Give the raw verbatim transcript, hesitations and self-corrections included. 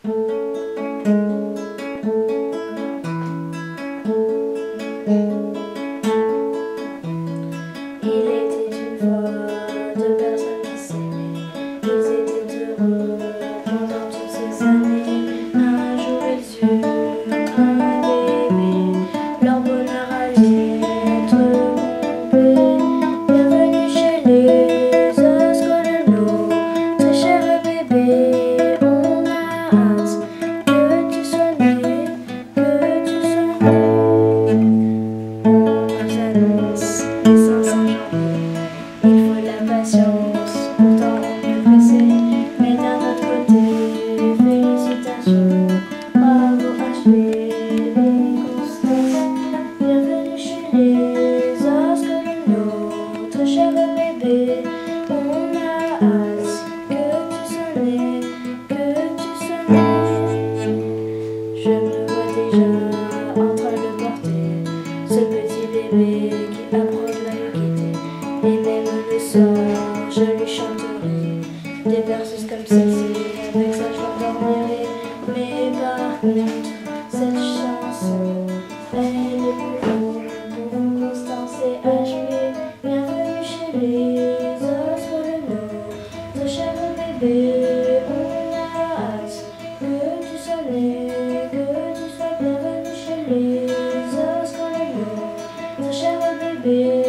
était une fois deux personnes qui s'aimaient. Ils étaient heureux pendant toutes ces années. Un jour ils eurent un bébé. Leur bonheur allait être complet. Bienvenue chez les Oscolano, très cher bébé. On a hâte que tu sois né, que tu sois né. On nous annonce cinq cents janvier. Il faut de la patience, pourtant on est pressé. Mais d'un autre côté, félicitations, bravo H P et Constance. Bienvenue chez les Oscolano, très cher bébé. On a hâte que tu sois né, que tu sois né. Je me vois déjà en train de porter ce petit bébé qui apprend la quitter. Et même le soir, je lui chanterai des versos comme celle-ci. Avec ça, je m'endormirai. Mais par contre, cette chanson, elle est plus longue pour vous, Constance et H P. Bienvenue chez les Oscolano, très cher bébé. On a hâte que tu sois né, que tu sois bienvenue chez les Oscolano, très cher bébé.